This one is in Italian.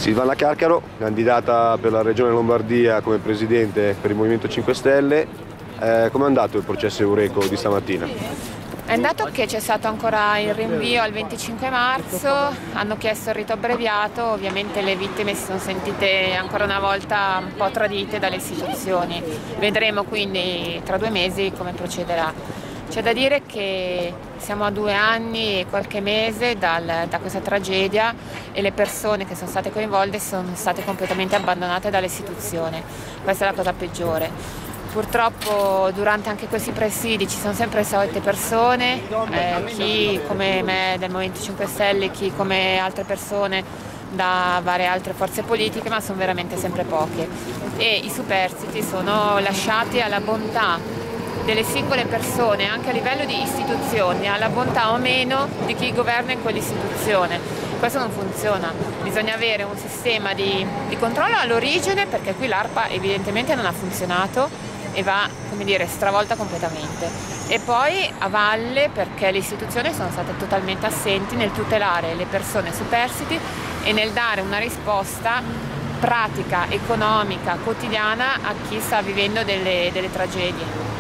Silvana Carcaro, candidata per la Regione Lombardia come presidente per il Movimento 5 Stelle. Come è andato il processo Eureko di stamattina? È andato che c'è stato ancora il rinvio al 25 marzo, hanno chiesto il rito abbreviato, ovviamente le vittime si sono sentite ancora una volta un po' tradite dalle istituzioni. Vedremo quindi tra 2 mesi come procederà. C'è da dire che siamo a 2 anni e qualche mese da questa tragedia e le persone che sono state coinvolte sono state completamente abbandonate dalle istituzioni. Questa è la cosa peggiore. Purtroppo durante anche questi presidi ci sono sempre le solite persone, chi come me del Movimento 5 Stelle, chi come altre persone da varie altre forze politiche, ma sono veramente sempre poche. E i superstiti sono lasciati alla bontà delle singole persone, anche a livello di istituzioni, alla bontà o meno di chi governa in quell'istituzione. Questo non funziona, bisogna avere un sistema di controllo all'origine, perché qui l'ARPA evidentemente non ha funzionato e va, come dire, stravolta completamente. E poi a valle, perché le istituzioni sono state totalmente assenti nel tutelare le persone superstiti e nel dare una risposta pratica, economica, quotidiana a chi sta vivendo delle tragedie.